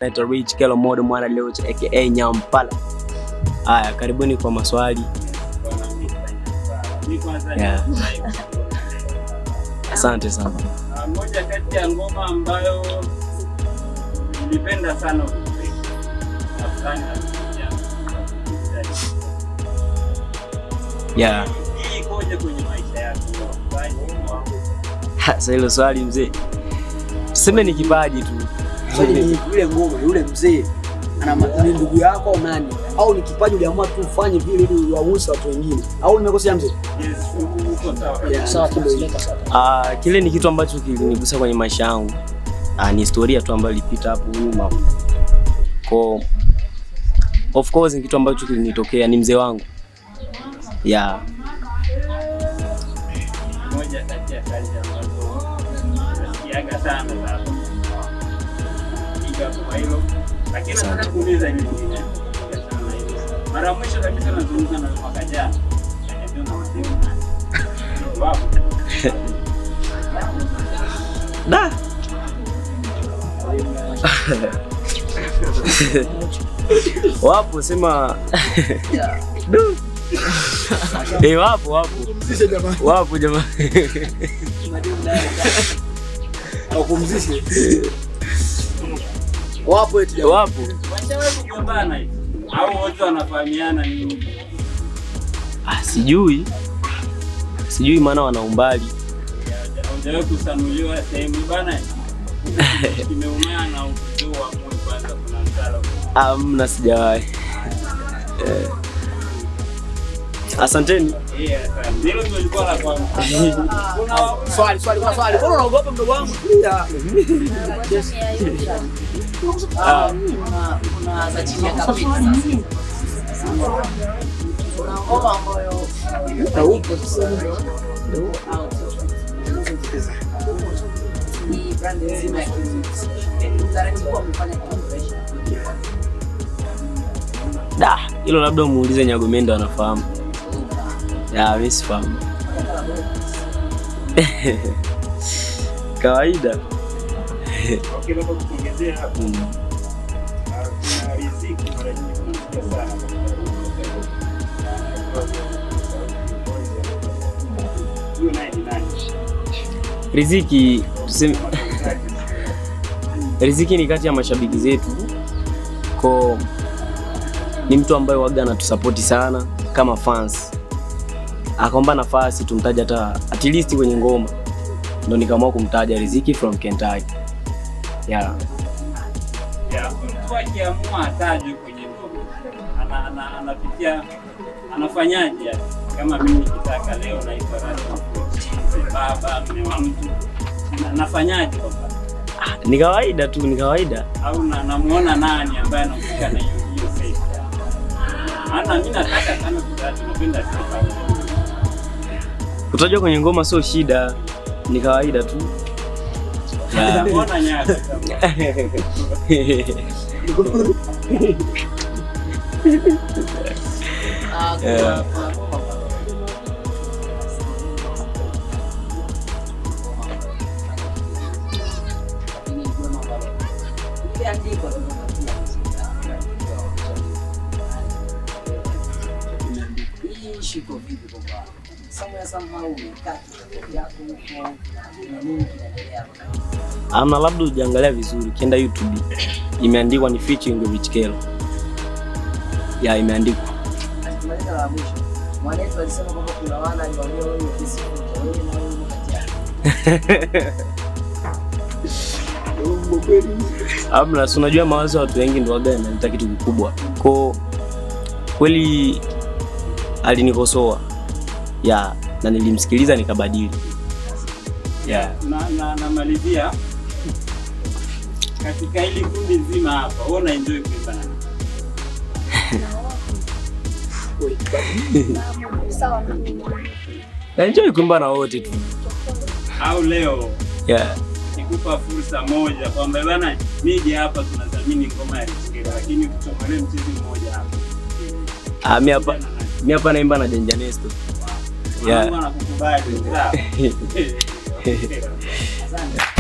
Naitwa Rich Quellow Modo mwana leo aka Nyampala. Haya, karibuni kwa maswali. Yeah. Asante sana. Moja kati ya ngoma ambayo nilipenda sana yeah. Hii ikoje kwenye maisha yako? Sasa hilo swali mzee. Tuseme ni kipaji tu. Swali ni yule ngoma, yule mzee ana ndugu yako au nani? Au ni kipaji uliamua tu ufanye vile ili uwahusu watu wengine? Au nimekosea mzee? Yes, uko sawa. Sawa kidogo. Kile ni kitu ambacho kilinigusa kwenye maisha yangu. Ni historia tu ambayo ilipita hapo nyuma. Of course ni kitu ambacho kilinitokea, ni mzee wangu. Yeah. Moja kati ya kazi ambazo nasikiaga sana sana. Kwa hilo, lakini nataka kuuliza nyingine. Mara mwisho kabisa nazungumza na mwaka jana. Ndio na msimu. Wapo. Da. Wapo sema. Wapo. Wapo jamaa. Wakumzishe. Wapo eti jamaa. Wapo. Washawahi kugombana hivi? Au wote wanafahamiana nini? Sijui maana wana umbali. Hujawahi kusanuliwa sehemu bana? Kimeumana na ukitoa moyo kwanza kuna mtalo. Mna sijawahi. Asanteni. Ndio nilikuwa la kwanza. Kuna swali. Mbona unaogopa mdogo wangu? Kuna za chini ya kapeti sasa. Kuna ngoma ambayo ni brand nzima ya utaratibu wamefanya collaboration. Da, hilo labda muulize Nyagomendo anafahamu. Ya, mimi sifahamu. Kawaida. Okay, baba kuongezea hapo. Riziki mara nyingi tunasikia sana. Riziki tuseme Riziki ni kati ya mashabiki zetu. Ni mtu ambaye waga anatusupport sana kama fans. Akaomba nafasi tumtaje hata at least kwenye ngoma. Ndio nikaamua kumtaja Riziki from Kentucky. Yeah. Mtu akiamua atajwe kwenye ngoma. Anapitia anafanyaje? Kama mimi nikitaka leo naitwa baba mme wa mtu. Nafanyaje kwa baba? Ni kawaida tu, ni kawaida. Au namuona nani ambaye anahusika na hiyo face? Ana mimi nataka sana kutatu, napenda sana. Kutajwa kwenye ngoma sio shida, ni kawaida tu. Namuona nyaka. Shiko vipi baba? Somehow umekati yako huko na nini kinaendelea? Ama labda ujiangalia vizuri, kienda YouTube. Imeandikwa ni featuring Rich Quellow. Ya imeandikwa. Asimaliza la mwisho. Mwanetu alisema kwamba kuna wana aliwaambia wewe kesi wewe na wewe kati yako. Amna, si unajua mawazo ya watu wengi ndio waga yanaleta kitu kikubwa. Kweli alinikosoa. Ya, na nilimsikiliza nikabadili. Na malizia katika hili kundi nzima hapa, wewe unaenjoy kuimba nani? Naenjoy kuimba na wote tu. Au leo nikupa fursa moja kwamba bana nije hapa tunadhamini ngoma ya Rich Quellow, lakini kuchomolee mchezo mmoja hapa. Mimi hapa naimba na JANJA NESTO. Bwana nakukubali. Sawa. Asante.